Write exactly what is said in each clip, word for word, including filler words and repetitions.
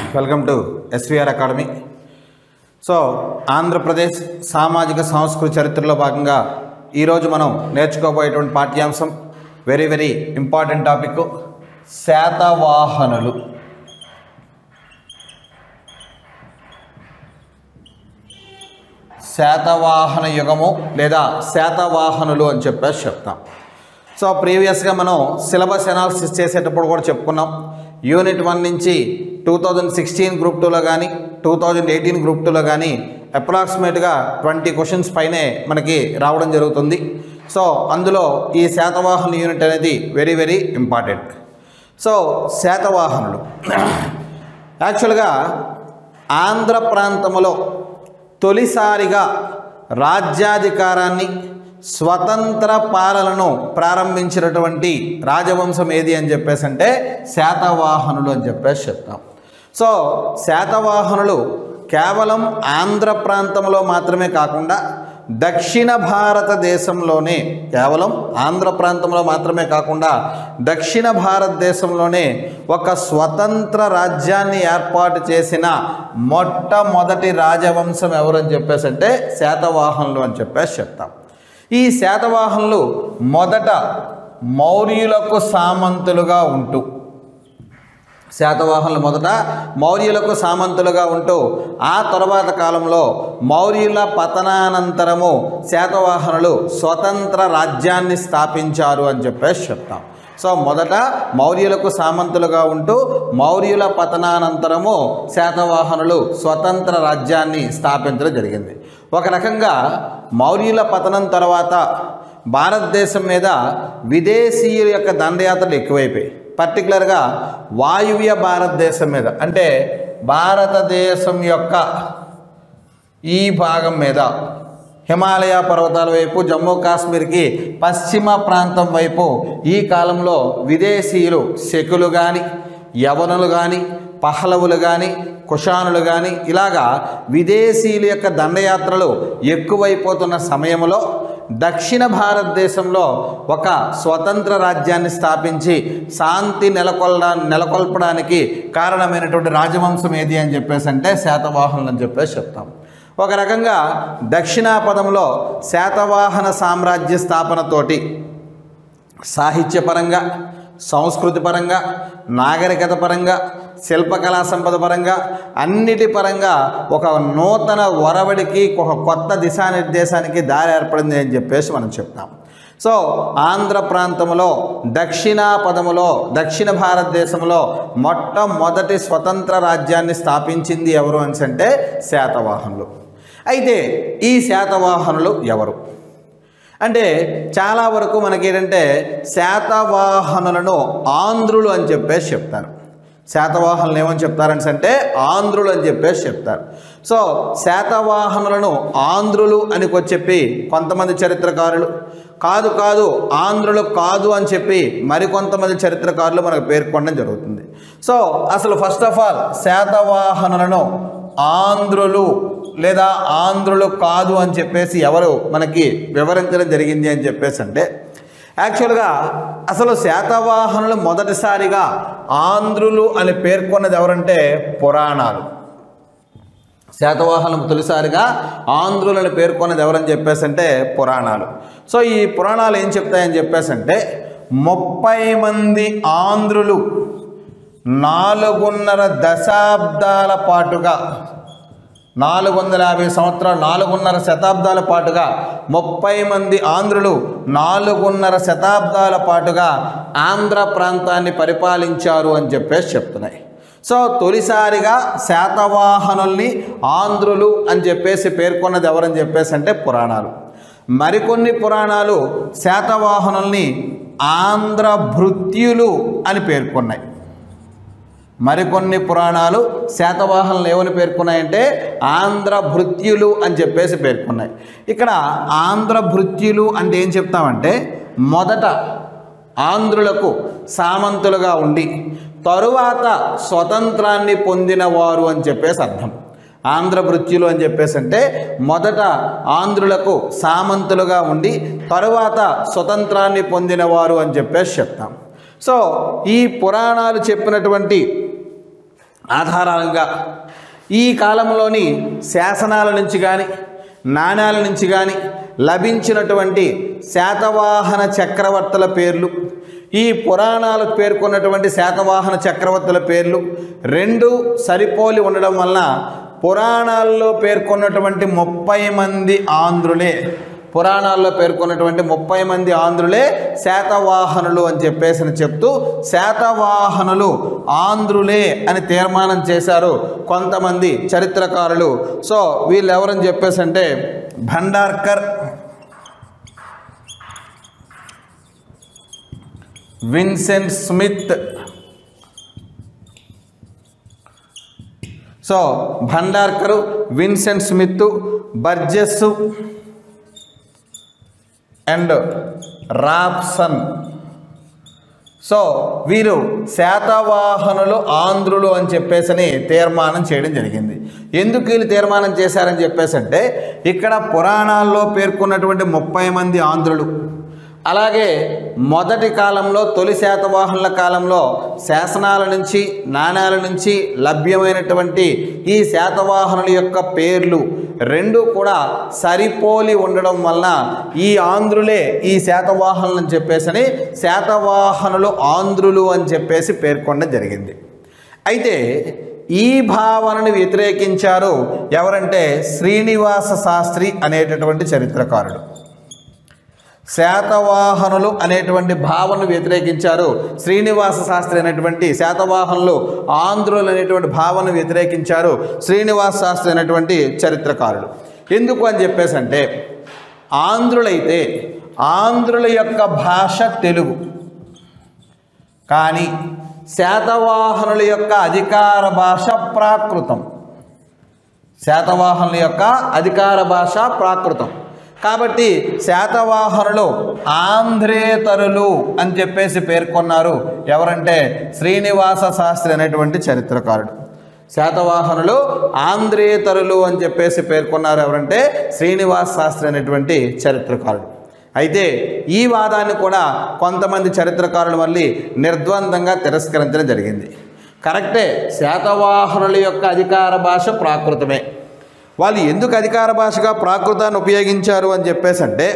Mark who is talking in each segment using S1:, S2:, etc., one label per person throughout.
S1: Welcome to SVR academy. So Andhra Pradesh సామాజిక సంస్కృతి చరిత్రలో భాగంగా ఈరోజు మనం నేర్చుకోబోయేటువంటి పాఠ్యాంశం వెరీ వెరీ ఇంపార్టెంట్ టాపిక్, శాతవాహనులు. శాతవాహన యుగము లేదా శాతవాహనులు అని చెప్పేసి చెప్తాం. సో ప్రీవియస్గా మనం సిలబస్ అనాలిసిస్ చేసేటప్పుడు కూడా చెప్పుకున్నాం. యూనిట్ వన్ నుంచి టూ థౌజండ్ సిక్స్టీన్ గ్రూప్ టూలో కానీ టూ థౌజండ్ ఎయిటీన్ గ్రూప్ టూలో కానీ అప్రాక్సిమేట్గా ట్వంటీ క్వశ్చన్స్ పైనే మనకి రావడం జరుగుతుంది. సో అందులో ఈ శాతవాహన యూనిట్ అనేది వెరీ వెరీ ఇంపార్టెంట్. సో శాతవాహనులు యాక్చువల్గా ఆంధ్ర ప్రాంతంలో తొలిసారిగా రాజ్యాధికారాన్ని స్వతంత్ర పాలనను ప్రారంభించినటువంటి రాజవంశం ఏది అని చెప్పేసి అంటే శాతవాహనులు అని చెప్పేసి చెప్తాం. సో శాతవాహనులు కేవలం ఆంధ్ర ప్రాంతంలో మాత్రమే కాకుండా దక్షిణ భారతదేశంలోనే కేవలం ఆంధ్ర ప్రాంతంలో మాత్రమే కాకుండా దక్షిణ భారతదేశంలోనే ఒక స్వతంత్ర రాజ్యాన్ని ఏర్పాటు చేసిన మొట్టమొదటి రాజవంశం ఎవరని చెప్పేసి అంటే శాతవాహనులు అని చెప్పేసి చెప్తాం. ఈ శాతవాహనులు మొదట మౌర్యులకు సామంతులుగా ఉంటూ శాతవాహనులు మొదట మౌర్యులకు సామంతులుగా ఉంటూ ఆ తరువాత కాలంలో మౌర్యుల పతనానంతరము శాతవాహనులు స్వతంత్ర రాజ్యాన్ని స్థాపించారు అని చెప్పేసి చెప్తాం. సో మొదట మౌర్యులకు సామంతులుగా ఉంటూ మౌర్యుల పతనానంతరము శాతవాహనులు స్వతంత్ర రాజ్యాన్ని స్థాపించడం జరిగింది. ఒక రకంగా మౌర్యుల పతనం తర్వాత భారతదేశం మీద విదేశీయుల యొక్క దండయాత్రలు ఎక్కువైపోయాయి. పర్టికులర్గా వాయువ్య భారతదేశం మీద అంటే భారతదేశం యొక్క ఈ భాగం మీద హిమాలయ పర్వతాల వైపు జమ్మూ కాశ్మీర్కి పశ్చిమ ప్రాంతం వైపు ఈ కాలంలో విదేశీయులు శకులు కానీ యవనులు కానీ పహలవులు కానీ కుషానులు కానీ ఇలాగా విదేశీయుల యొక్క దండయాత్రలు ఎక్కువైపోతున్న సమయంలో దక్షిణ భారతదేశంలో ఒక స్వతంత్ర రాజ్యాన్ని స్థాపించి శాంతి నెలకొల్డా నెలకొల్పడానికి కారణమైనటువంటి రాజవంశం ఏది అని చెప్పేసి అంటే శాతవాహనులు అని చెప్పేసి చెప్తాం. ఒక రకంగా దక్షిణాపథంలో శాతవాహన సామ్రాజ్య స్థాపనతోటి సాహిత్యపరంగా, సంస్కృతి పరంగా, నాగరికత పరంగా, శిల్పకళా సంపద పరంగా అన్నిటి పరంగా ఒక నూతన ఒరవడికి ఒక కొత్త దిశానిర్దేశానికి దారి ఏర్పడింది అని చెప్పేసి మనం చెప్తాం. సో ఆంధ్ర ప్రాంతంలో దక్షిణాపథములో దక్షిణ భారతదేశంలో మొట్టమొదటి స్వతంత్ర రాజ్యాన్ని స్థాపించింది ఎవరు అని అంటే శాతవాహనులు. అయితే ఈ శాతవాహనులు ఎవరు అంటే చాలా వరకు మనకి ఏంటంటే శాతవాహనులను ఆంధ్రులు అని చెప్పేసి చెప్తారు. శాతవాహనులు ఏమని చెప్తారని అంటే ఆంధ్రులు అని చెప్పేసి చెప్తారు. సో శాతవాహనులను ఆంధ్రులు అని చెప్పి కొంతమంది చరిత్రకారులు, కాదు కాదు ఆంధ్రులు కాదు అని చెప్పి మరికొంతమంది చరిత్రకారులు మనకు పేర్కొనడం జరుగుతుంది. సో అసలు ఫస్ట్ ఆఫ్ ఆల్ శాతవాహనులను ఆంధ్రులు లేదా ఆంధ్రులు కాదు అని చెప్పేసి ఎవరు మనకి వివరించడం జరిగింది అని చెప్పేసి అంటే యాక్చువల్గా అసలు శాతవాహనులు మొదటిసారిగా ఆంధ్రులు అని పేర్కొన్నది ఎవరంటే పురాణాలు. శాతవాహనులు తొలిసారిగా ఆంధ్రులను పేర్కొన్నది ఎవరని చెప్పేసి అంటే పురాణాలు. సో ఈ పురాణాలు ఏం చెప్తాయని చెప్పేసి అంటే ముప్పై మంది ఆంధ్రులు నాలుగున్నర దశాబ్దాల పాటుగా నాలుగు వందల యాభై సంవత్సరాలు నాలుగున్నర శతాబ్దాల పాటుగా ముప్పై మంది ఆంధ్రులు నాలుగున్నర శతాబ్దాల పాటుగా ఆంధ్ర ప్రాంతాన్ని పరిపాలించారు అని చెప్పేసి చెప్తున్నాయి. సో తొలిసారిగా శాతవాహనుల్ని ఆంధ్రులు అని చెప్పేసి పేర్కొన్నది ఎవరని చెప్పేసి అంటే పురాణాలు. మరికొన్ని పురాణాలు శాతవాహనుల్ని ఆంధ్ర భృత్యులు అని పేర్కొన్నాయి. మరికొన్ని పురాణాలు శాతవాహనులు ఏమని పేర్కొన్నాయంటే ఆంధ్ర భృత్యులు అని చెప్పేసి పేర్కొన్నాయి. ఇక్కడ ఆంధ్ర భృత్యులు అంటే ఏం చెప్తామంటే మొదట ఆంధ్రులకు సామంతులుగా ఉండి తరువాత స్వతంత్రాన్ని పొందినవారు అని చెప్పేసి అర్థం. ఆంధ్ర భృత్యులు అని చెప్పేసి అంటే మొదట ఆంధ్రులకు సామంతులుగా ఉండి తరువాత స్వతంత్రాన్ని పొందినవారు అని చెప్పేసి చెప్తాం. సో ఈ పురాణాలు చెప్పినటువంటి ఆధారంగా ఈ కాలంలోని శాసనాల నుంచి కానీ నాణ్యాల నుంచి కానీ లభించినటువంటి శాతవాహన చక్రవర్తుల పేర్లు, ఈ పురాణాలు పేర్కొన్నటువంటి శాతవాహన చక్రవర్తుల పేర్లు రెండు సరిపోలి ఉండడం వలన పురాణాల్లో పేర్కొన్నటువంటి ముప్పై మంది ఆంధ్రులే పురాణాల్లో పేర్కొన్నటువంటి ముప్పై మంది ఆంధ్రులే శాతవాహనులు అని చెప్పేసి చెప్తూ శాతవాహనులు ఆంధ్రులే అని తీర్మానం చేశారు కొంతమంది చరిత్రకారులు. సో వీళ్ళు ఎవరని చెప్పేసి అంటే Bhandarkar, Vincent Smith. So Bhandarkar, Vincent Smith, Burgess and Rapson. So వీరు శాతవాహనులు ఆంధ్రులు అని చెప్పేసి తీర్మానం చేయడం జరిగింది. ఎందుకు వీళ్ళు తీర్మానం చేశారని చెప్పేసి అంటే ఇక్కడ పురాణాల్లో పేర్కొన్నటువంటి ముప్పై మంది ఆంధ్రులు, అలాగే మొదటి కాలంలో తొలి శాతవాహనుల కాలంలో శాసనాల నుంచి నాణ్యాల నుంచి లభ్యమైనటువంటి ఈ శాతవాహనుల యొక్క పేర్లు రెండు కూడా సరిపోలి ఉండడం వలన ఈ ఆంధ్రులే ఈ శాతవాహనులు అని చెప్పేసి శాతవాహనులు ఆంధ్రులు అని చెప్పేసి పేర్కొనడం జరిగింది. అయితే ఈ భావనను వ్యతిరేకించారు ఎవరంటే శ్రీనివాస శాస్త్రి అనేటటువంటి చరిత్రకారుడు. శాతవాహనులు అనేటువంటి భావనను వ్యతిరేకించారు శ్రీనివాస శాస్త్రి అనేటువంటి శాతవాహనులు ఆంధ్రులు అనేటువంటి భావనను వ్యతిరేకించారు శ్రీనివాస శాస్త్రి అనేటువంటి చరిత్రకారుడు. ఎందుకు అని చెప్పేసి అంటే ఆంధ్రులైతే ఆంధ్రుల యొక్క భాష తెలుగు, కానీ శాతవాహనుల యొక్క అధికార భాష ప్రాకృతం. శాతవాహనుల యొక్క అధికార భాష ప్రాకృతం కాబట్టి శాతవాహనులు ఆంధ్రేతరులు అని చెప్పేసి పేర్కొన్నారు ఎవరంటే శ్రీనివాస శాస్త్రి అనేటువంటి చరిత్రకారుడు. శాతవాహనులు ఆంధ్రేతరులు అని చెప్పేసి పేర్కొన్నారు ఎవరంటే శ్రీనివాస శాస్త్రి అనేటువంటి చరిత్రకారుడు. అయితే ఈ వాదాన్ని కూడా కొంతమంది చరిత్రకారులు మళ్ళీ నిర్ద్వందంగా తిరస్కరించడం జరిగింది. కరెక్టే, శాతవాహనుల యొక్క అధికార భాష ప్రాకృతమే. వాళ్ళు ఎందుకు అధికార భాషగా ప్రాకృతాన్ని ఉపయోగించారు అని చెప్పేసి అంటే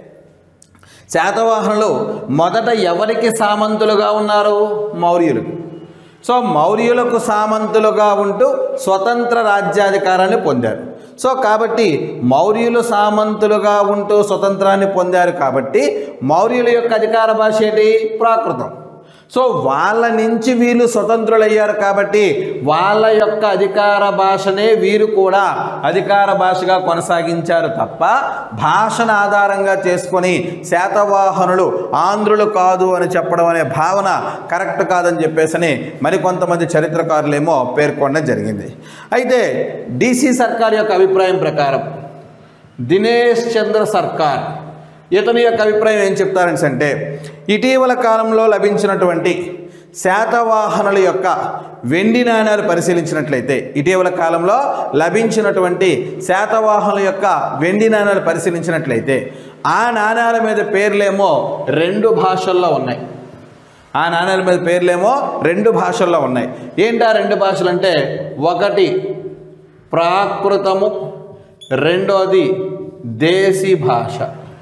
S1: శాతవాహనులు మొదట ఎవరికి సామంతులుగా ఉన్నారు? మౌర్యులు. సో మౌర్యులకు సామంతులుగా ఉంటూ స్వతంత్ర రాజ్యాధికారాన్ని పొందారు. సో కాబట్టి మౌర్యులు సామంతులుగా ఉంటూ స్వతంత్రాన్ని పొందారు కాబట్టి మౌర్యుల యొక్క అధికార భాష ఏంటి? ప్రాకృతం. సో వాళ్ళ నుంచి వీళ్ళు స్వతంత్రులయ్యారు కాబట్టి వాళ్ళ యొక్క అధికార భాషనే వీరు కూడా అధికార భాషగా కొనసాగించారు తప్ప భాషను ఆధారంగా చేసుకొని శాతవాహనులు ఆంధ్రులు కాదు అని చెప్పడం అనే భావన కరెక్ట్ కాదని చెప్పేసి మరికొంతమంది చరిత్రకారులేమో పేర్కొనడం జరిగింది. అయితే డీసీ సర్కార్ యొక్క అభిప్రాయం ప్రకారం దినేష్ చంద్ర సర్కార్ ఇతని యొక్క అభిప్రాయం ఏం చెప్తారని అంటే ఇటీవల కాలంలో లభించినటువంటి శాతవాహనుల యొక్క వెండి నాణ్యాలు పరిశీలించినట్లయితే ఇటీవల కాలంలో లభించినటువంటి శాతవాహనుల యొక్క వెండి నాణ్యాలు పరిశీలించినట్లయితే ఆ నాణ్యాల మీద పేర్లేమో రెండు భాషల్లో ఉన్నాయి. ఆ నాణ్యాల మీద పేర్లేమో రెండు భాషల్లో ఉన్నాయి. ఏంటి ఆ రెండు భాషలు అంటే ఒకటి ప్రాకృతము, రెండోది దేశీ భాష.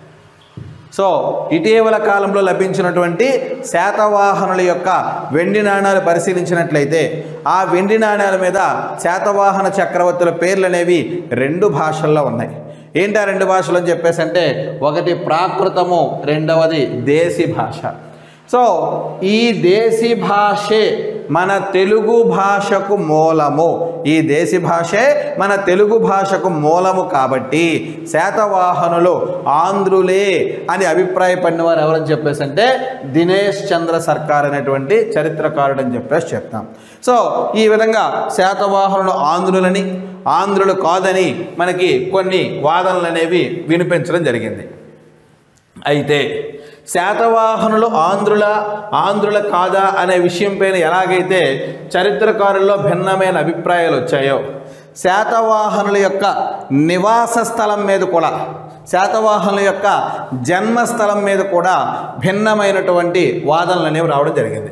S1: సో ఇటీవల కాలంలో లభించినటువంటి శాతవాహనుల యొక్క వెండి నాణ్యాలు పరిశీలించినట్లయితే ఆ వెండి నాణ్యాల మీద శాతవాహన చక్రవర్తుల పేర్లు అనేవి రెండు భాషల్లో ఉన్నాయి. ఏంటి ఆ రెండు భాషలు అని చెప్పేసి అంటే ఒకటి ప్రాకృతము, రెండవది దేశీ భాష. సో ఈ దేశీ భాషే మన తెలుగు భాషకు మూలము. ఈ దేశీ భాషే మన తెలుగు భాషకు మూలము కాబట్టి శాతవాహనులు ఆంధ్రులే అని అభిప్రాయపడిన వారు ఎవరని చెప్పేసి అంటే దినేష్ చంద్ర సర్కార్ అనేటువంటి చరిత్రకారుడు అని చెప్పేసి చెప్తాం. సో ఈ విధంగా శాతవాహనులు ఆంధ్రులని ఆంధ్రులు కాదని మనకి కొన్ని వాదనలు అనేవి వినిపించడం జరిగింది. అయితే శాతవాహనులు ఆంధ్రుల ఆంధ్రుల కాదా అనే విషయం పైన ఎలాగైతే చరిత్రకారుల్లో భిన్నమైన అభిప్రాయాలు వచ్చాయో శాతవాహనుల యొక్క నివాస స్థలం మీద కూడా శాతవాహనుల యొక్క జన్మస్థలం మీద కూడా భిన్నమైనటువంటి వాదనలు అనేవి రావడం జరిగింది.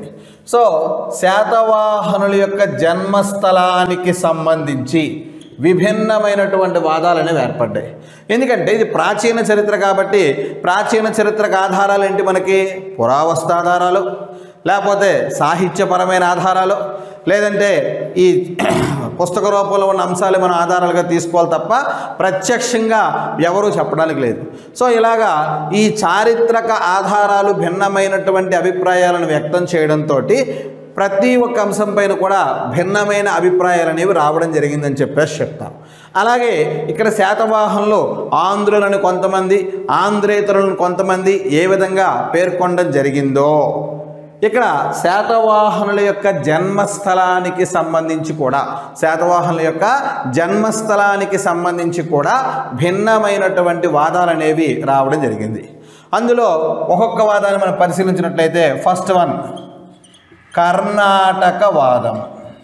S1: సో శాతవాహనుల యొక్క జన్మస్థలానికి సంబంధించి విభిన్నమైనటువంటి వాదాలు అనేవి ఏర్పడ్డాయి. ఎందుకంటే ఇది ప్రాచీన చరిత్ర కాబట్టి ప్రాచీన చరిత్రకు ఆధారాలు ఏంటి మనకి? పురావస్తాధారాలు, లేకపోతే సాహిత్యపరమైన ఆధారాలు, లేదంటే ఈ పుస్తక రూపంలో ఉన్న అంశాలు మనం ఆధారాలుగా తీసుకోవాలి తప్ప ప్రత్యక్షంగా ఎవరూ చెప్పడానికి లేదు. సో ఇలాగా ఈ చారిత్రక ఆధారాలు భిన్నమైనటువంటి అభిప్రాయాలను వ్యక్తం చేయడంతో ప్రతి ఒక్క అంశం పైన కూడా భిన్నమైన అభిప్రాయాలు అనేవి రావడం జరిగిందని చెప్పేసి చెప్తాం. అలాగే ఇక్కడ శాతవాహనులు ఆంధ్రులను కొంతమంది, ఆంధ్రేతరులను కొంతమంది ఏ విధంగా పేర్కొనడం జరిగిందో ఇక్కడ శాతవాహనుల యొక్క జన్మస్థలానికి సంబంధించి కూడా శాతవాహనుల యొక్క జన్మస్థలానికి సంబంధించి కూడా భిన్నమైనటువంటి వాదాలు అనేవి రావడం జరిగింది. అందులో ఒక్కొక్క వాదాన్ని మనం పరిశీలించినట్లయితే ఫస్ట్ వన్ కర్ణాటక వాదం.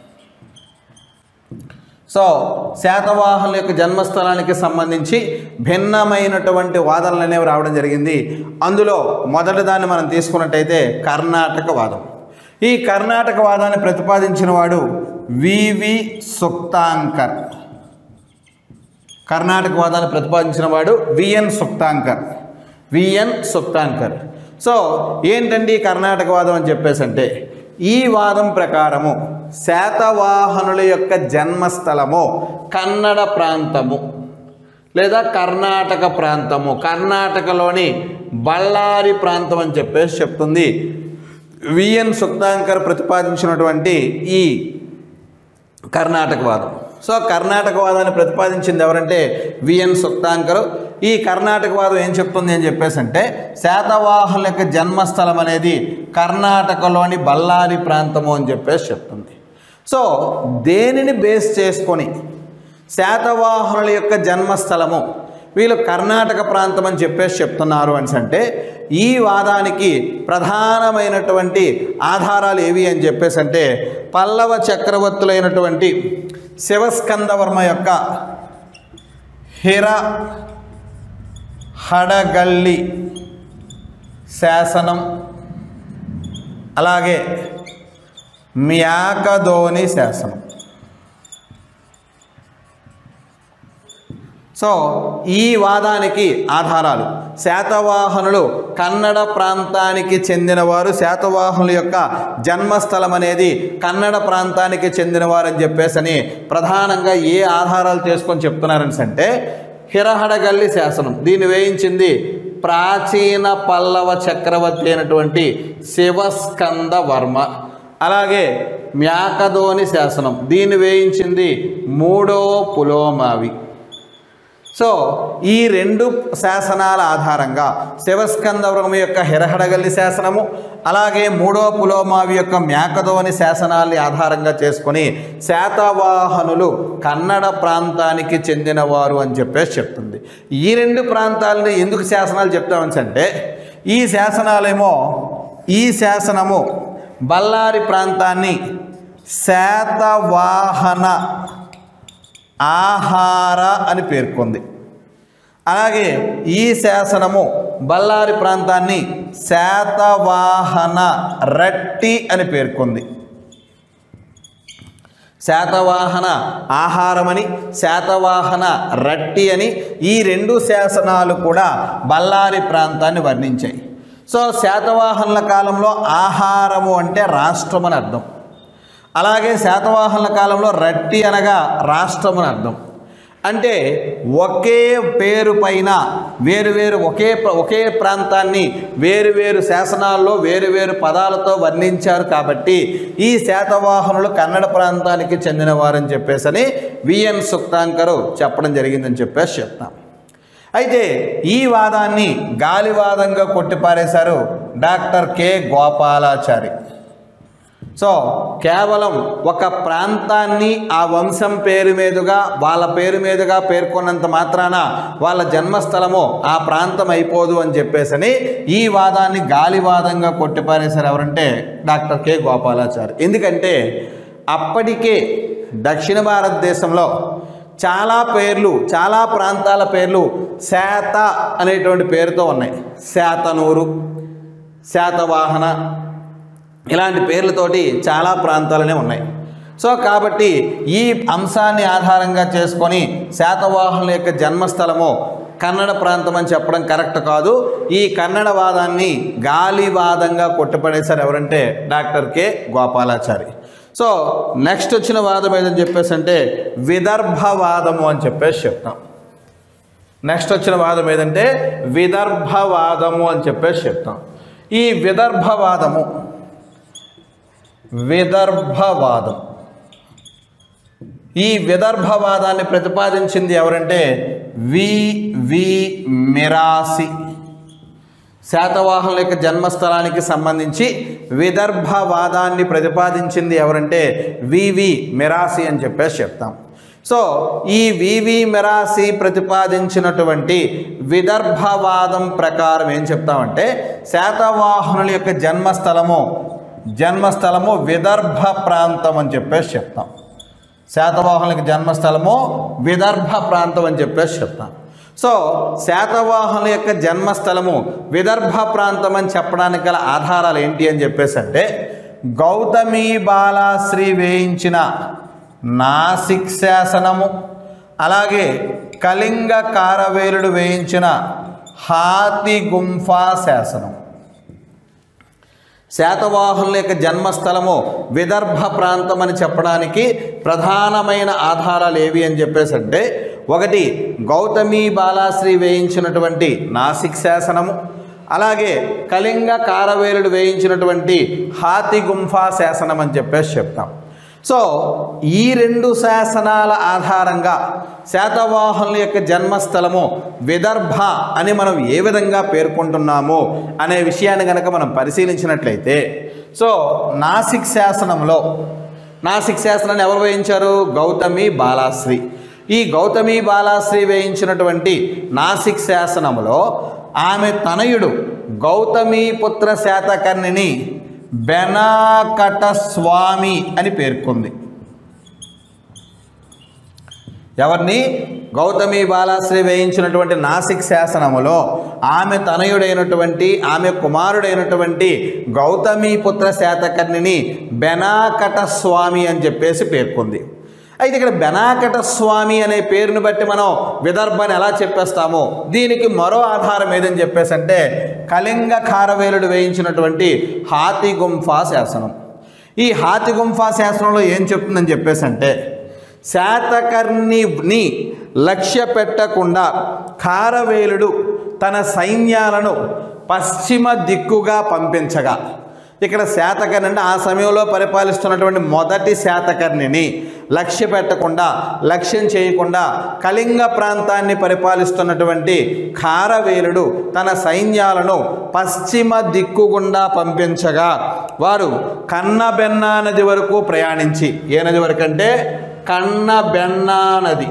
S1: సో శాతవాహనుల యొక్క జన్మస్థలానికి సంబంధించి భిన్నమైనటువంటి వాదనలు అనేవి రావడం జరిగింది. అందులో మొదటి దాన్ని మనం తీసుకున్నట్టయితే కర్ణాటక వాదం. ఈ కర్ణాటక వాదాన్ని ప్రతిపాదించిన వాడు వివి సుక్తాంకర్. కర్ణాటక వాదాన్ని ప్రతిపాదించిన వాడు VN Sukthankar VN Sukthankar so ఏంటండి కర్ణాటక వాదం అని చెప్పేసి అంటే, ఈ వాదం ప్రకారము శాతవాహనుల యొక్క జన్మస్థలము కన్నడ ప్రాంతము లేదా కర్ణాటక ప్రాంతము, కర్ణాటకలోని బళ్ళారి ప్రాంతం అని చెప్పేసి చెప్తుంది విఎన్ సుక్తాంకర్ ప్రతిపాదించినటువంటి ఈ కర్ణాటక వాదం. సో కర్ణాటక వాదాన్ని ప్రతిపాదించింది ఎవరంటే విఎన్ సుక్తాంకర్. ఈ కర్ణాటక వాదం ఏం చెప్తుంది అని చెప్పేసి అంటే, శాతవాహనుల యొక్క జన్మస్థలం అనేది కర్ణాటకలోని బళ్ళారి ప్రాంతము అని చెప్పేసి చెప్తుంది. సో దేనిని బేస్ చేసుకొని శాతవాహనుల యొక్క జన్మస్థలము వీళ్ళు కర్ణాటక ప్రాంతం అని చెప్పేసి చెప్తున్నారు అని అంటే, ఈ వాదానికి ప్రధానమైనటువంటి ఆధారాలు ఏవి అని చెప్పేసి అంటే, పల్లవ చక్రవర్తులైనటువంటి శివస్కందవర్మ యొక్క హిర హడగల్లి శాసనం, అలాగే మ్యాకదోని శాసనం. సో ఈ వాదానికి ఆధారాలు శాతవాహనులు కన్నడ ప్రాంతానికి చెందినవారు, శాతవాహనుల యొక్క జన్మస్థలం అనేది కన్నడ ప్రాంతానికి చెందినవారు అని చెప్పేసి ప్రధానంగా ఏ ఆధారాలు చేసుకొని చెప్తున్నారని అంటే, హిరహడగల్లి శాసనం దీన్ని వేయించింది ప్రాచీన పల్లవ చక్రవర్తి అయినటువంటి శివస్కంద వర్మ. అలాగే మ్యాకదోని శాసనం దీన్ని వేయించింది మూడో పులోమావి. సో ఈ రెండు శాసనాల ఆధారంగా శివస్కందవర్మ యొక్క హిరహడగల్లి శాసనము, అలాగే మూడో పులోమావి యొక్క మ్యాకదోని శాసనాల్ని ఆధారంగా చేసుకొని శాతవాహనులు కన్నడ ప్రాంతానికి చెందినవారు అని చెప్పేసి చెప్తుంది. ఈ రెండు ప్రాంతాలని ఎందుకు శాసనాలు చెప్తామని అంటే, ఈ శాసనాలేమో ఈ శాసనము బళ్ళారి ప్రాంతాన్ని శాతవాహన ఆహార అని పేర్కొంది. అలాగే ఈ శాసనము బళ్ళారి ప్రాంతాన్ని శాతవాహన రట్టి అని పేర్కొంది. శాతవాహన ఆహారమని, శాతవాహన రట్టి అని ఈ రెండు శాసనాలు కూడా బళ్ళారి ప్రాంతాన్ని వర్ణించాయి. సో శాతవాహనుల కాలంలో ఆహారము అంటే రాష్ట్రం అని అర్థం, అలాగే శాతవాహనుల కాలంలో రట్టి అనగా రాష్ట్రం అని అర్థం. అంటే ఒకే పేరు పైన వేరు వేరు ఒకే ఒకే ప్రాంతాన్ని వేరు వేరు శాసనాల్లో వేరు వేరు పదాలతో వర్ణించారు కాబట్టి ఈ శాతవాహనులు కన్నడ ప్రాంతానికి చెందినవారని చెప్పేసి విఎన్ సుక్తాంకరు చెప్పడం జరిగిందని చెప్పేసి చెప్తాం. అయితే ఈ వాదాన్ని గాలివాదంగా కొట్టిపారేశారు డాక్టర్ కె గోపాలాచారి. సో కేవలం ఒక ప్రాంతాన్ని ఆ వంశం పేరు మీదుగా వాళ్ళ పేరు మీదుగా పేర్కొన్నంత మాత్రాన వాళ్ళ జన్మస్థలము ఆ ప్రాంతం అయిపోదు అని చెప్పేసి ఈ వాదాన్ని గాలివాదంగా కొట్టిపారేశారు ఎవరంటే డాక్టర్ కె గోపాలాచారి. ఎందుకంటే అప్పటికే దక్షిణ భారతదేశంలో చాలా పేర్లు, చాలా ప్రాంతాల పేర్లు శాత అనేటువంటి పేరుతో ఉన్నాయి. శాతనూరు, శాతవాహన, ఇలాంటి పేర్లతోటి చాలా ప్రాంతాలనే ఉన్నాయి. సో కాబట్టి ఈ అంశాన్ని ఆధారంగా చేసుకొని శాతవాహనుల యొక్క జన్మస్థలము కన్నడ ప్రాంతం అని చెప్పడం కరెక్ట్ కాదు. ఈ కన్నడ వాదాన్ని గాలివాదంగా కొట్టుపడేశారు ఎవరంటే doctor K Gopalachari. So next వచ్చిన వాదం ఏదని చెప్పేసి అంటే విదర్భవాదము అని చెప్పేసి చెప్తాం. నెక్స్ట్ వచ్చిన వాదం ఏదంటే విదర్భవాదము అని చెప్పేసి చెప్తాం. ఈ విదర్భవాదము విదర్భవాదం ఈ విదర్భవాదాన్ని ప్రతిపాదించింది ఎవరంటే వి వి మిరాసి. శాతవాహనుల యొక్క జన్మస్థలానికి సంబంధించి విదర్భవాదాన్ని ప్రతిపాదించింది ఎవరంటే వి వి మిరాసి అని చెప్పేసి చెప్తాం. సో ఈ వి వి మిరాసి ప్రతిపాదించినటువంటి విదర్భవాదం ప్రకారం ఏం చెప్తామంటే శాతవాహనుల యొక్క జన్మస్థలము జన్మస్థలము విదర్భ ప్రాంతం అని చెప్పేసి చెప్తాం. శాతవాహనులకి జన్మస్థలము విదర్భ ప్రాంతం అని చెప్పేసి చెప్తాం. సో శాతవాహనుల యొక్క జన్మస్థలము విదర్భ ప్రాంతం అని చెప్పడానికి గల ఆధారాలు ఏంటి అని చెప్పేసి అంటే గౌతమి బాలాశ్రీ వేయించిన నాసిక్ శాసనము, అలాగే కళింగ కారవేలుడు వేయించిన హాతి గుంఫా శాసనం. శాతవాహనుల యొక్క జన్మస్థలము విదర్భ ప్రాంతం అని చెప్పడానికి ప్రధానమైన ఆధారాలు ఏవి అని చెప్పేసి అంటే ఒకటి గౌతమి బాలాశ్రీ వేయించినటువంటి నాసిక్ శాసనము, అలాగే కళింగ కారవేలుడు వేయించినటువంటి హాతి గుంఫా శాసనం అని చెప్పేసి చెప్తాం. సో ఈ రెండు శాసనాల ఆధారంగా శాతవాహనుల యొక్క జన్మస్థలము విదర్భ అని మనం ఏ విధంగా పేర్కొంటున్నాము అనే విషయాన్ని కనుక మనం పరిశీలించినట్లయితే సో నాసిక్ శాసనంలో నాసిక్ శాసనాన్ని ఎవరు వేయించారు? గౌతమి బాలాశ్రీ. ఈ గౌతమి బాలాశ్రీ వేయించినటువంటి నాసిక్ శాసనంలో ఆమె తనయుడు గౌతమి పుత్ర శాతకర్ణిని బెనాకట స్వామి అని పేర్కొంది. ఎవరిని? గౌతమి బాలాశ్రీ వేయించినటువంటి నాసిక్ శాసనములో ఆమె తనయుడైనటువంటి ఆమె కుమారుడైనటువంటి గౌతమి పుత్ర శాతకర్ణిని బెనాకట స్వామి అని చెప్పేసి పేర్కొంది. అయితే ఇక్కడ బెనాకట స్వామి అనే పేరును బట్టి మనం విదర్భని ఎలా చెప్పేస్తామో దీనికి మరో ఆధారం ఏదని చెప్పేసి అంటే కళింగ కారవేలుడు వేయించినటువంటి హాతి గుంఫా శాసనం. ఈ హాతి గుంఫా శాసనంలో ఏం చెప్తుందని చెప్పేసి అంటే శాతకర్ణిని లక్ష్య పెట్టకుండా కారవేలుడు తన సైన్యాలను పశ్చిమ దిక్కుగా పంపించగా, ఇక్కడ శాతకర్ణి అంటే ఆ సమయంలో పరిపాలిస్తున్నటువంటి మొదటి శాతకర్ణిని లక్ష్య పెట్టకుండా లక్ష్యం చేయకుండా కళింగ ప్రాంతాన్ని పరిపాలిస్తున్నటువంటి కారవేలుడు తన సైన్యాలను పశ్చిమ దిక్కు గుండా పంపించగా వారు కన్నబెన్నా నది వరకు ప్రయాణించి, ఏ నది వరకు అంటే కన్నబెన్నా నది.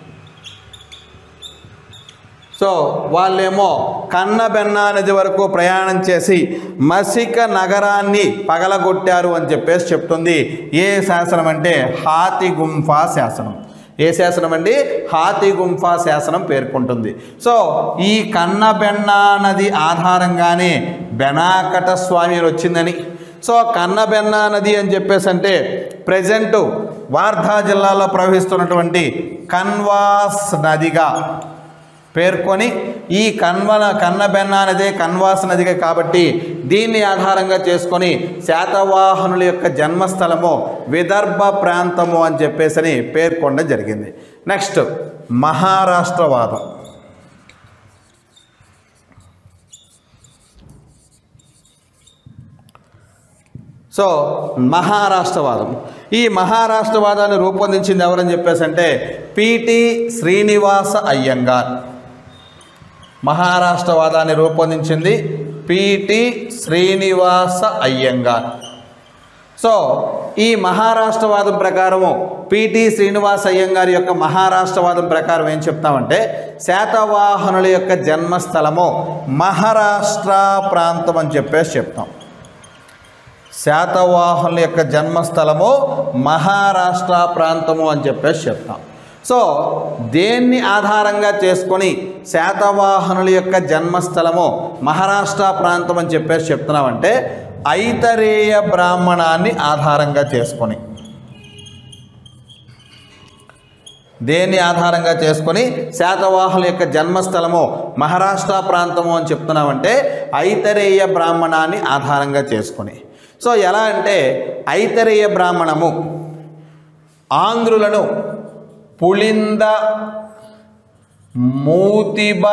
S1: సో వాళ్ళేమో కన్నబెన్నా నది వరకు ప్రయాణం చేసి మసిక నగరాన్ని పగలగొట్టారు అని చెప్పేసి చెప్తుంది. ఏ శాసనం అంటే హాతి గుంఫా శాసనం. ఏ శాసనం అండి? హాతి గుంఫా శాసనం పేర్కొంటుంది. సో ఈ కన్నబెన్నా నది ఆధారంగానే బెనాకట స్వామి వచ్చిందని, సో కన్నబెన్నా నది అని చెప్పేసి అంటే ప్రజెంటు వార్ధా జిల్లాలో ప్రవహిస్తున్నటువంటి కన్వాస్ నదిగా పేర్కొని ఈ కన్వల కన్నబెన్నా నదే కన్వాస్ నదిగా కాబట్టి దీన్ని ఆధారంగా చేసుకొని శాతవాహనుల యొక్క జన్మస్థలము విదర్భ ప్రాంతము అని చెప్పేసి పేర్కొనడం జరిగింది. నెక్స్ట్ మహారాష్ట్రవాదం. సో మహారాష్ట్రవాదం ఈ మహారాష్ట్రవాదాన్ని రూపొందించింది ఎవరని చెప్పేసి అంటే పిటి శ్రీనివాస అయ్యంగార్. మహారాష్ట్రవాదాన్ని రూపొందించింది పిటి శ్రీనివాస అయ్యంగార్. సో ఈ మహారాష్ట్రవాదం ప్రకారము పిటి శ్రీనివాస అయ్యంగారి యొక్క మహారాష్ట్రవాదం ప్రకారం ఏం చెప్తామంటే శాతవాహనుల యొక్క జన్మస్థలము మహారాష్ట్ర ప్రాంతం అని చెప్పేసి చెప్తాం. శాతవాహనుల యొక్క జన్మస్థలము మహారాష్ట్ర ప్రాంతము అని చెప్పేసి చెప్తాం. సో దేన్ని ఆధారంగా చేసుకొని శాతవాహనుల యొక్క జన్మస్థలము మహారాష్ట్ర ప్రాంతం అని చెప్పేసి చెప్తున్నామంటే ఐతరేయ బ్రాహ్మణాన్ని ఆధారంగా చేసుకొని, దేన్ని ఆధారంగా చేసుకొని శాతవాహనుల యొక్క జన్మస్థలము మహారాష్ట్ర ప్రాంతము అని చెప్తున్నామంటే ఐతరేయ బ్రాహ్మణాన్ని ఆధారంగా చేసుకొని. సో ఎలా అంటే ఐతరేయ బ్రాహ్మణము ఆంధ్రులను పులింద, మూతిబ,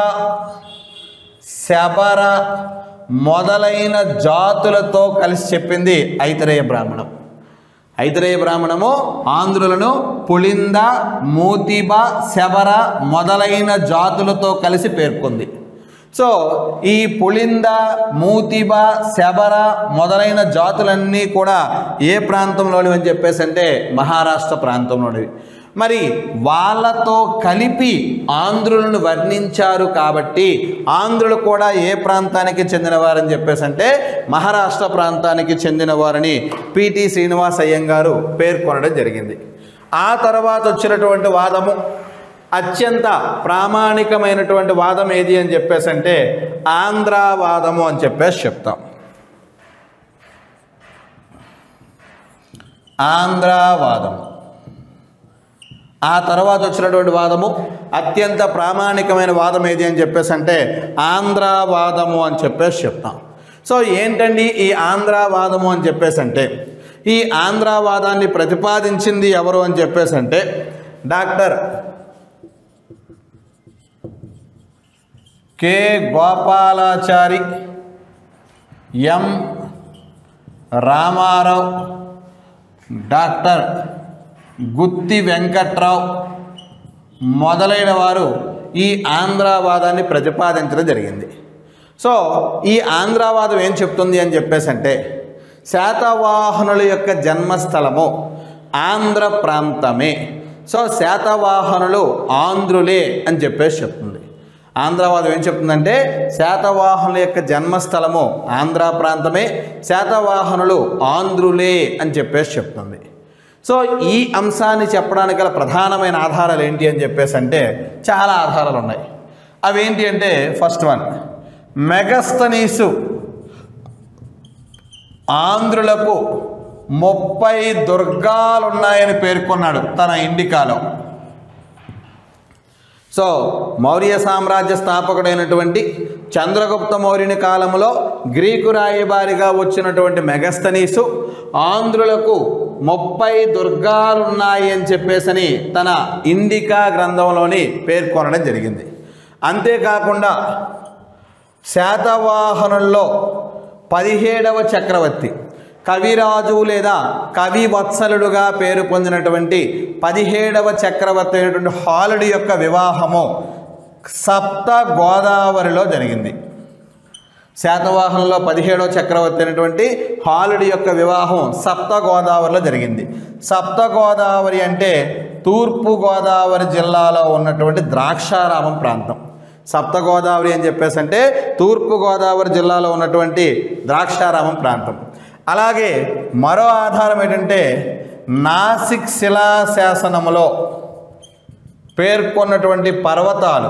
S1: శబర మొదలైన జాతులతో కలిసి చెప్పింది ఐతరేయ బ్రాహ్మణం. ఐతరేయ బ్రాహ్మణము ఆంధ్రులను పులింద, మూతిబ, శబర మొదలైన జాతులతో కలిసి పేర్కొంది. సో ఈ పులింద, మూతిబ, శబర మొదలైన జాతులన్నీ కూడా ఏ ప్రాంతంలోనివి అని చెప్పేసి అంటే మహారాష్ట్ర ప్రాంతంలోనివి. మరి వాళ్ళతో కలిపి ఆంధ్రులను వర్ణించారు కాబట్టి ఆంధ్రులు కూడా ఏ ప్రాంతానికి చెందినవారని చెప్పేసి అంటే మహారాష్ట్ర ప్రాంతానికి చెందినవారని పిటి శ్రీనివాస్ అయ్యంగారు పేర్కొనడం జరిగింది. ఆ తర్వాత వచ్చినటువంటి వాదము అత్యంత ప్రామాణికమైనటువంటి వాదం ఏది అని చెప్పేసి అంటే ఆంధ్రావాదము అని చెప్పేసి చెప్తాం. ఆంధ్రావాదం. ఆ తర్వాత వచ్చినటువంటి వాదము అత్యంత ప్రామాణికమైన వాదం ఏది అని చెప్పేసి అంటే ఆంధ్రావాదము అని చెప్పేసి చెప్తాం. సో ఏంటండి ఈ ఆంధ్రావాదము అని చెప్పేసి అంటే ఈ ఆంధ్రావాదాన్ని ప్రతిపాదించింది ఎవరు అని చెప్పేసి అంటే doctor K Gopalachari, M Ramarao, doctor Gutti Venkatrao మొదలైన వారు ఈ ఆంధ్రావాదాన్ని ప్రతిపాదించడం జరిగింది. సో ఈ ఆంధ్రావాదం ఏం చెప్తుంది అని చెప్పేసి అంటే శాతవాహనుల యొక్క జన్మస్థలము ఆంధ్ర ప్రాంతమే. సో శాతవాహనులు ఆంధ్రులే అని చెప్పేసి చెప్తుంది. ఆంధ్రావాదం ఏం చెప్తుందంటే శాతవాహనుల యొక్క జన్మస్థలము ఆంధ్ర ప్రాంతమే, శాతవాహనులు ఆంధ్రులే అని చెప్పేసి చెప్తుంది. సో ఈ అంశాన్ని చెప్పడానికి గల ప్రధానమైన ఆధారాలు ఏంటి అని చెప్పేసి అంటే చాలా ఆధారాలు ఉన్నాయి. అవేంటి అంటే ఫస్ట్ వన్, మెగస్తనీసు ఆంధ్రులకు ముప్పై దుర్గాలు ఉన్నాయని పేర్కొన్నాడు తన ఇండికాలో. సో మౌర్య సామ్రాజ్య స్థాపకుడైనటువంటి చంద్రగుప్త మౌర్యుని కాలంలో గ్రీకు రాయబారిగా వచ్చినటువంటి మెగస్తనీసు ఆంధ్రులకు ముప్పై దుర్గాలున్నాయి అని చెప్పేసని తన ఇండికా గ్రంథంలోని పేర్కొనడం జరిగింది. అంతేకాకుండా శాతవాహనుల్లో పదిహేడవ చక్రవర్తి కవిరాజు లేదా కవివత్సలుడుగా పేరు పొందినటువంటి పదిహేడవ చక్రవర్తి అయినటువంటి హాలుడి యొక్క వివాహము సప్త గోదావరిలో జరిగింది. శాతవాహనంలో పదిహేడవ చక్రవర్తి అయినటువంటి హాలుడి యొక్క వివాహం సప్త గోదావరిలో జరిగింది. సప్త గోదావరి అంటే తూర్పు గోదావరి జిల్లాలో ఉన్నటువంటి ద్రాక్షారామం ప్రాంతం. సప్త గోదావరి అని చెప్పేసి అంటే తూర్పు గోదావరి జిల్లాలో ఉన్నటువంటి ద్రాక్షారామం ప్రాంతం. అలాగే మరో ఆధారం ఏంటంటే నాసిక్ శిలాశాసనములో పేర్కొన్నటువంటి పర్వతాలు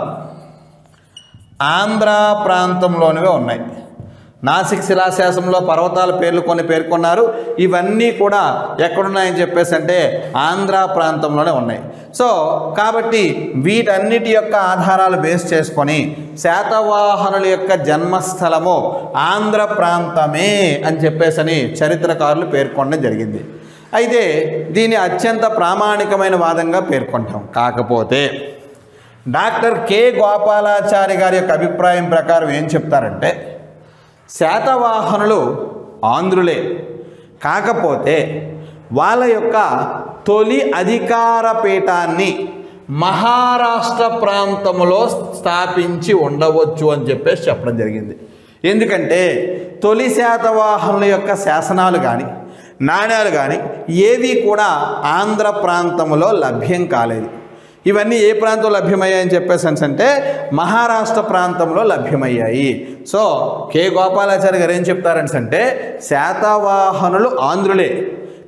S1: ఆంధ్ర ప్రాంతంలోనివే ఉన్నాయి. నాసిక్ శిలాశాసనంలో పర్వతాల పేర్లు కొన్ని పేర్కొన్నారు. ఇవన్నీ కూడా ఎక్కడున్నాయని చెప్పేసి అంటే ఆంధ్ర ప్రాంతంలోనే ఉన్నాయి. సో కాబట్టి వీటన్నిటి యొక్క ఆధారాలు బేస్ చేసుకొని శాతవాహనుల యొక్క జన్మస్థలము ఆంధ్ర ప్రాంతమే అని చెప్పేసి చరిత్రకారులు పేర్కొనడం జరిగింది. అయితే దీన్ని అత్యంత ప్రామాణికమైన వాదంగా పేర్కొంటాం. కాకపోతే డాక్టర్ కె గోపాలాచారి గారి యొక్క అభిప్రాయం ప్రకారం ఏం చెప్తారంటే శాతవాహనులు ఆంధ్రులే, కాకపోతే వాళ్ళ యొక్క తొలి అధికార పీఠాన్ని మహారాష్ట్ర ప్రాంతంలో స్థాపించి ఉండవచ్చు అని చెప్పేసి చెప్పడం జరిగింది. ఎందుకంటే తొలి శాతవాహనుల యొక్క శాసనాలు కానీ నాణ్యాలు కానీ ఏవి కూడా ఆంధ్ర ప్రాంతంలో లభ్యం కాలేదు. ఇవన్నీ ఏ ప్రాంతంలో లభ్యమయ్యాయని చెప్పేసి అంటే మహారాష్ట్ర ప్రాంతంలో లభ్యమయ్యాయి. సో కె గోపాలాచారి గారు ఏం చెప్తారని అంటే శాతవాహనులు ఆంధ్రులే,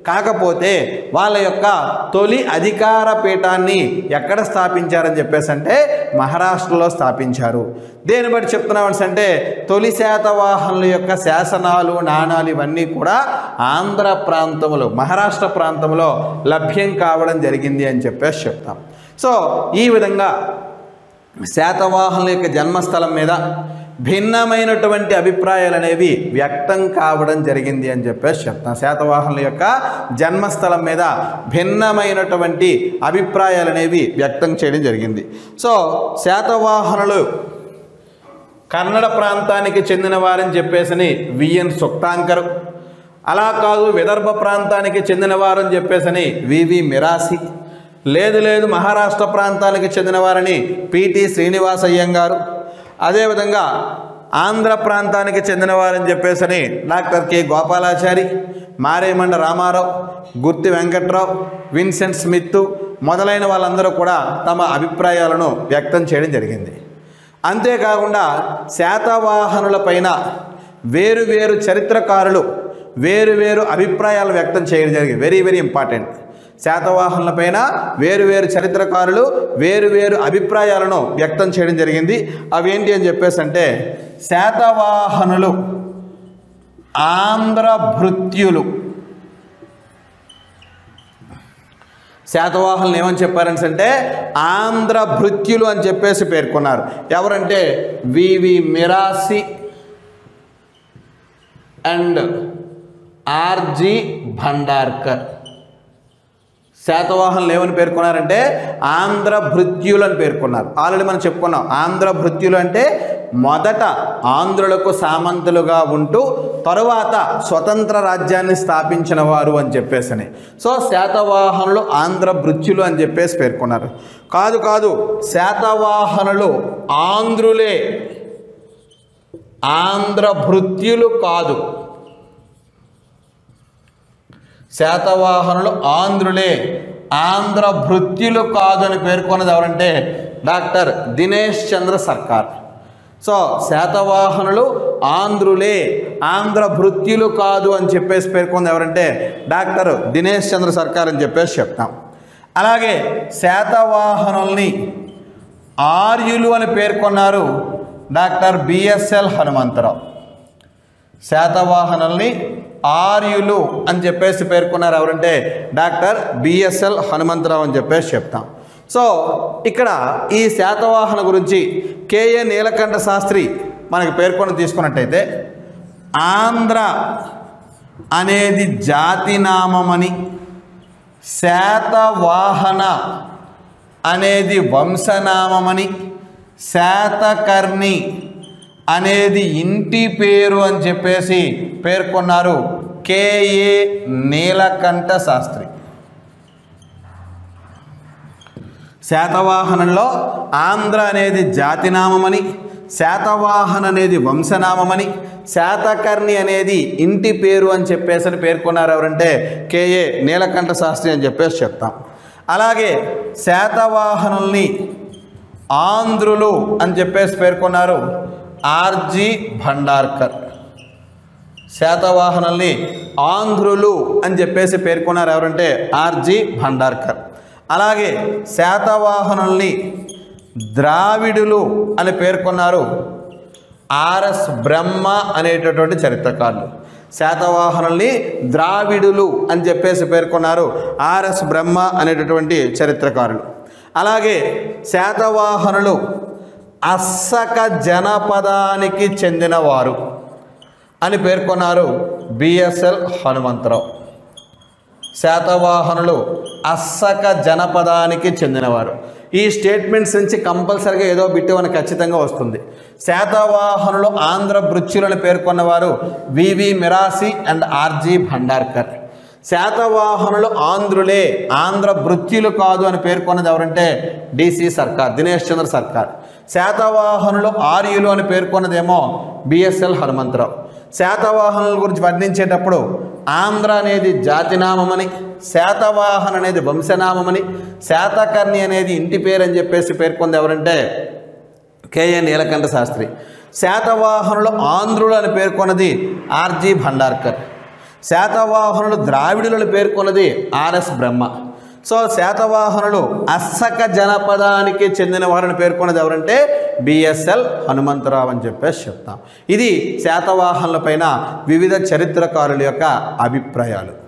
S1: కాకపోతే వాళ్ళ యొక్క తొలి అధికార పీఠాన్ని ఎక్కడ స్థాపించారని చెప్పేసి అంటే మహారాష్ట్రలో స్థాపించారు. దేని బట్టి చెప్తున్నామని అంటే తొలి శాతవాహనుల యొక్క శాసనాలు నాణాలు ఇవన్నీ కూడా ఆంధ్ర ప్రాంతంలో మహారాష్ట్ర ప్రాంతంలో లభ్యం కావడం జరిగింది అని చెప్పేసి చెప్తాం. సో ఈ విధంగా శాతవాహనుల యొక్క జన్మస్థలం మీద భిన్నమైనటువంటి అభిప్రాయాలు అనేవి వ్యక్తం కావడం జరిగింది అని చెప్పేసి చెప్తాం. శాతవాహనుల యొక్క జన్మస్థలం మీద భిన్నమైనటువంటి అభిప్రాయాలు అనేవి వ్యక్తం చేయడం జరిగింది. సో శాతవాహనులు కన్నడ ప్రాంతానికి చెందిన వారని చెప్పేసి విఎన్ సుక్తాంకరు, అలా కాదు విదర్భ ప్రాంతానికి చెందిన వారని చెప్పేసి వివి మిరాసి, లేదు లేదు మహారాష్ట్ర ప్రాంతానికి చెందిన వారని పిటి శ్రీనివాస అయ్యంగారు, అదేవిధంగా ఆంధ్ర ప్రాంతానికి చెందిన వారని చెప్పేసి doctor K Gopalachari, Maremanda Ramarao, Gurti Venkatrao, Vincent Smith మొదలైన వాళ్ళందరూ కూడా తమ అభిప్రాయాలను వ్యక్తం చేయడం జరిగింది. అంతేకాకుండా శాతవాహనుల పైన వేరు వేరు చరిత్రకారులు వేరు వేరు అభిప్రాయాలు వ్యక్తం చేయడం జరిగింది. Very very important. శాతవాహనుల పైన వేరు వేరు చరిత్రకారులు వేరు వేరు అభిప్రాయాలను వ్యక్తం చేయడం జరిగింది. అవేంటి అని చెప్పేసి అంటే శాతవాహనులు ఆంధ్ర భృత్యులు. శాతవాహనులు ఏమని చెప్పారని అంటే ఆంధ్ర భృత్యులు అని చెప్పేసి పేర్కొన్నారు. ఎవరంటే V V Mirashi and R G Bhandarkar. శాతవాహనులు ఏమని పేర్కొన్నారంటే ఆంధ్ర భృత్యులు అని పేర్కొన్నారు. ఆల్రెడీ మనం చెప్పుకున్నాం ఆంధ్ర భృత్యులు అంటే మొదట ఆంధ్రులకు సామంతులుగా ఉంటూ తరువాత స్వతంత్ర రాజ్యాన్ని స్థాపించిన వారు అని చెప్పేసి. సో శాతవాహనులు ఆంధ్ర భృత్యులు అని చెప్పేసి పేర్కొన్నారు. కాదు కాదు శాతవాహనులు ఆంధ్రులే, ఆంధ్ర భృత్యులు కాదు. శాతవాహనులు ఆంధ్రులే, ఆంధ్ర భృత్యులు కాదు అని పేర్కొన్నది ఎవరంటే డాక్టర్ దినేష్ చంద్ర సర్కార్. సో శాతవాహనులు ఆంధ్రులే, ఆంధ్ర భృత్యులు కాదు అని చెప్పేసి పేర్కొన్నది ఎవరంటే డాక్టర్ దినేష్ చంద్ర సర్కార్ అని చెప్పేసి చెప్తాం. అలాగే శాతవాహనుల్ని ఆర్యులు అని పేర్కొన్నారు డాక్టర్ బిఎస్ఎల్ హనుమంతరావు. శాతవాహనుల్ని ఆర్యులు అని చెప్పేసి పేర్కొన్నారు ఎవరంటే డాక్టర్ బిఎస్ఎల్ హనుమంతరావు అని చెప్పేసి చెప్తాం. సో ఇక్కడ ఈ శాతవాహన గురించి కేఏ నీలకంఠ శాస్త్రి మనకి పేర్కొని తీసుకున్నట్టయితే ఆంధ్ర అనేది జాతినామమని, శాతవాహన అనేది వంశనామమని, శాతకర్ణి అనేది ఇంటి పేరు అని చెప్పేసి పేర్కొన్నారు కేఏ నీలకంఠ శాస్త్రి. శాతవాహనంలో ఆంధ్ర అనేది జాతినామమని, శాతవాహన అనేది వంశనామమని, శాతకర్ణి అనేది ఇంటి పేరు అని చెప్పేసి పేర్కొన్నారు ఎవరంటే కేఏ నీలకంఠ శాస్త్రి అని చెప్పేసి చెప్తాం. అలాగే శాతవాహనుల్ని ఆంధ్రులు అని చెప్పేసి పేర్కొన్నారు ఆర్జి భండార్కర్. శాతవాహనుల్ని ఆంధ్రులు అని చెప్పేసి పేర్కొన్నారు ఎవరంటే ఆర్జి భండార్కర్. అలాగే శాతవాహనుల్ని ద్రావిడులు అని పేర్కొన్నారు ఆర్ఎస్ బ్రహ్మ అనేటటువంటి చరిత్రకారులు. శాతవాహనుల్ని ద్రావిడులు అని చెప్పేసి పేర్కొన్నారు ఆర్ఎస్ బ్రహ్మ అనేటటువంటి చరిత్రకారులు. అలాగే శాతవాహనులు అస్సక జనపదానికి చెందినవారు అని పేర్కొన్నారు బిఎస్ఎల్ హనుమంతరావు. శాతవాహనులు అస్సక జనపదానికి చెందినవారు. ఈ స్టేట్మెంట్స్ నుంచి కంపల్సరీగా ఏదో బిట్టు మనకు ఖచ్చితంగా వస్తుంది. శాతవాహనులు ఆంధ్ర భృత్యులను పేర్కొన్నవారు V V Mirashi and R G Bhandarkar. శాతవాహనులు ఆంధ్రులే, ఆంధ్ర భృత్యులు కాదు అని పేర్కొన్నది ఎవరంటే డిసి సర్కార్, దినేష్ చంద్ర సర్కార్. శాతవాహనులు ఆర్యులు అని పేర్కొన్నదేమో బిఎస్ఎల్ హనుమంతరావు. శాతవాహనుల గురించి వర్ణించేటప్పుడు ఆంధ్ర అనేది జాతినామమని, శాతవాహన అనేది వంశనామమని, శాతకర్ణి అనేది ఇంటి పేరు అని చెప్పేసి పేర్కొంది ఎవరంటే కేఏ నీలకంఠ శాస్త్రి. శాతవాహనులు ఆంధ్రులు అని పేర్కొన్నది ఆర్జి భండార్కర్. శాతవాహనులు ద్రావిడులను పేర్కొన్నది ఆర్ఎస్ బ్రహ్మ. సో శాతవాహనులు అస్సక జనపదానికి చెందిన వారిని పేర్కొన్నది ఎవరంటే బిఎస్ఎల్ హనుమంతరావు అని చెప్పేసి చెప్తాం. ఇది శాతవాహనుల పైన వివిధ చరిత్రకారుల యొక్క అభిప్రాయాలు.